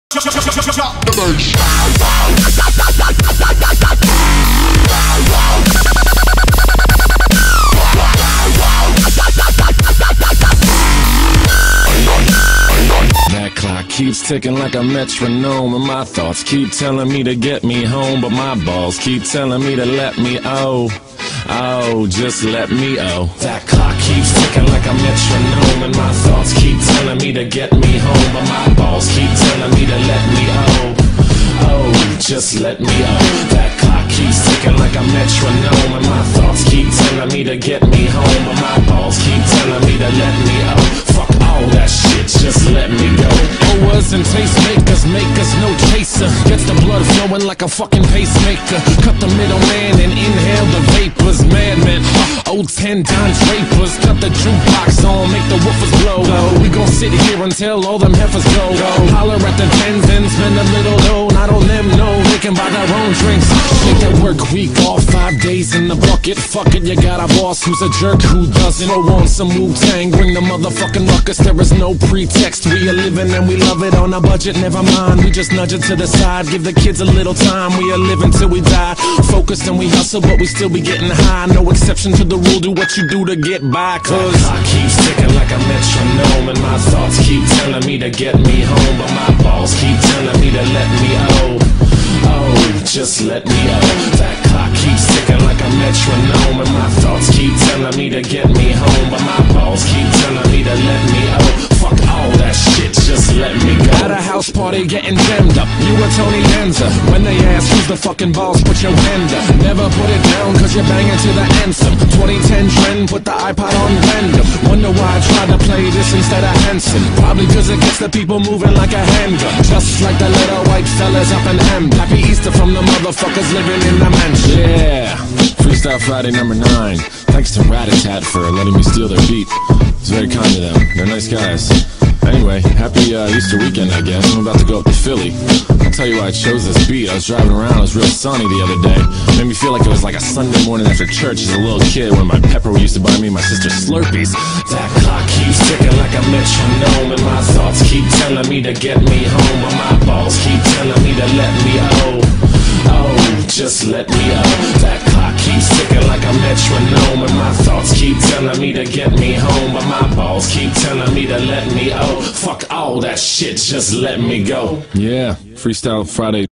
That clock keeps ticking like a metronome, and my thoughts keep telling me to get me home, but my balls keep telling me to let me just let me That clock keeps ticking like a metronome, and my thoughts keep telling me to get me home, but my balls keep telling me to let me just let me That clock keeps ticking like a metronome, and my thoughts keep telling me to get me home, but my balls keep telling me to let me Fuck all that shit, just let me go. Owers and tastemakers make us no chaser. Gets the blood flowing like a fucking pacemaker. Cut the middleman and inhale the vapors. Madman, old 10-ton drapers. Cut the jukebox on, make the woofers blow. We gon' sit here until all them heifers go. Holler at the tens and spend a little dough. Not on them, no, they can buy their own drinks. Take that work week off, 5 days in the bucket. Fuck it, you got a boss who's a jerk who doesn't. Throw on some Wu-Tang, bring the motherfucking ruckus. There is no pretext, we are living and we love it on a budget. Never mind, we just nudge it to the side. Give the kids a little time, we are living till we die. Focused and we hustle, but we still be getting high. No exception to the rule, do what you do to get by. Cause the clock keeps ticking like a metronome, and my thoughts keep telling me to get me home, but my balls keep telling me to let me just let me That clock keeps ticking like a metronome, and my thoughts keep telling me to get me home, but my balls keep telling me to let me Fuck all that shit, just let me go. At a house party getting jammed up, you and Tony Danza. When they ask who's the fucking boss, put your hand up. Never put it down cause you're banging to the anthem. 2010 trend, put the iPod on random. Wonder why I tried to play this instead of Hanson. Probably cause it gets the people moving like a handgun. Just like the little white fellas up in M. Happy Easter from the motherfuckers living in the mansion. Yeah, Freestyle Friday number 9. Thanks to Rat-a-tat for letting me steal their beat. It's very kind of them. They're nice guys. Anyway, happy Easter weekend, I guess. I'm about to go up to Philly. I'll tell you why I chose this beat. I was driving around, it was real sunny the other day. Made me feel like it was like a Sunday morning after church as a little kid when my pepper used to buy me and my sister Slurpees. That clock keeps ticking like a metronome, and my thoughts keep telling me to get me home, but my balls keep telling me to let me just let me That clock keeps ticking like a metronome, and my thoughts keep telling me to get me home, but my balls keep telling me to let me Fuck all that shit, just let me go. Yeah, Freestyle Friday